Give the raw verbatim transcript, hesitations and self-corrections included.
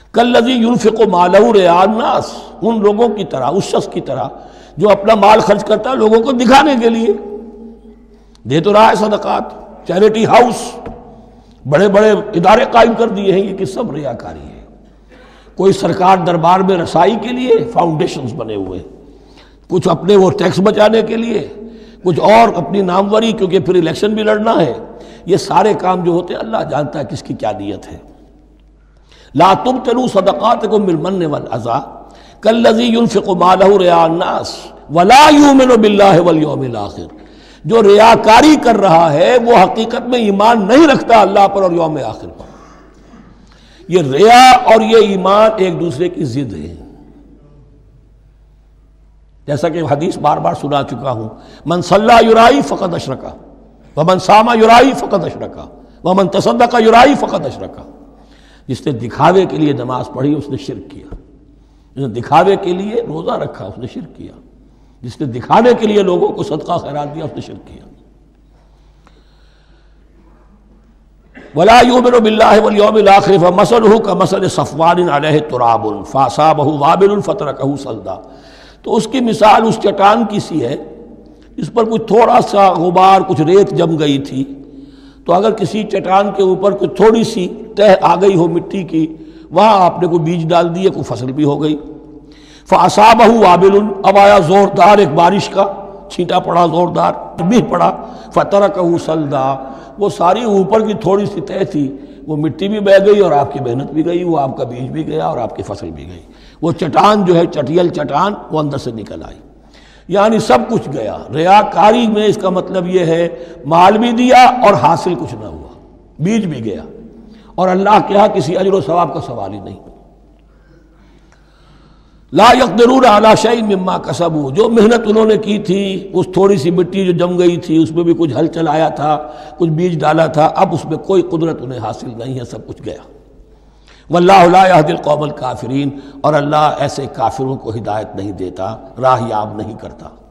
کالذی ینفق مالہ رئاء الناس، ان لوگوں کی طرح، اس شخص کی طرح جو اپنا مال خرچ کرتا ہے لوگوں کو دکھانے کے لیے، دے تو رہا ہے صدقات، چیریٹی ہاؤس، بڑے بڑے ادارے قائم کر دیے ہیں، یہ کہ سب ریاکاری ہے۔ کوئی سرکار دربار میں رسائی کے لیے فاؤنڈیشنز بنے ہوئے، کچھ اپنے وہ ٹیکس بچانے کے لیے، کچھ اور اپنی ناموری، کیونکہ پھر الیکشن بھی لڑنا ہے۔ یہ سارے کام جو ہوتے ہیں اللہ جانتا ہے کس کی کیا نیت ہے۔ لا تبطلوا صدقاتکم بالمن والعزا کالذی ینفق مالہ رئاء الناس ولا یؤمن باللہ والیوم الآخر، جو ریاکاری کر رہا ہے وہ حقیقت میں ایمان نہیں رکھتا اللہ پر اور یوم آخر پر۔ یہ ریا اور یہ ایمان ایک دوسرے کی ضد ہے، جیسا کہ حدیث بار بار سنا چکا ہوں، من صلی یرائی فقد اشرکا ومن صام یرائی فقد اشرکا ومن تصدق یرائی فقد اشرکا۔ جس نے دکھاوے کے لیے نماز پڑھی اس نے شرک کیا، جس نے دکھاوے کے لیے روزہ رکھا اس نے شرک کیا، جس نے دکھانے کے لیے لوگوں کو صدقہ خیرات دیا اس نے شرک کیا۔ ولا یؤمن باللہ والیوم الآخر فمثلہ کمثل صفوان علیہ تراب فاصابہ وابل فترکہ صلدا۔ تو اس کی مثال اس چٹان کی سی ہے اس پر کچھ تھوڑا سا غبار، کچھ ریت جم گئی تھی، تو اگر کسی چٹان کے اوپر کچھ تھوڑی سی تہ آ گئی ہو مٹی کی، وہاں آپ نے کوئی بیج ڈال دیے، کوئی فصل بھی ہو گئی۔ فاصابہ وابل، اب آیا زوردار ایک بارش کا چھینٹا پڑا، زوردار بھی پڑا، فترکہ صلدا، وہ ساری اوپر کی تھوڑی سی تہ تھی وہ مٹی بھی بہہ گئی اور آپ کی محنت بھی گئی، وہ آپ کا بیج بھی گیا اور آپ کی فصل بھی گئی۔ وہ چٹان جو ہے چٹیل چٹان وہ اندر سے نکل آئی، یعنی سب کچھ گیا۔ ریاکاری میں اس کا مطلب یہ ہے مال بھی دیا اور حاصل کچھ نہ ہوا، بیج بھی گیا، اور اللہ کے ہاں کسی اجر و ثواب کا سوال ہی نہیں۔ لا یقدرون علی شیء مما کسبوا، جو محنت انہوں نے کی تھی، اس تھوڑی سی مٹی جو جم گئی تھی اس میں بھی کچھ ہل چلایا تھا، کچھ بیج ڈالا تھا، اب اس میں کوئی قدرت انہیں حاصل نہیں ہے، سب کچھ گیا۔ واللہ لا یہدی القوم الکافرین، اور اللہ ایسے کافروں کو ہدایت نہیں دیتا، راہ یاب نہیں کرتا۔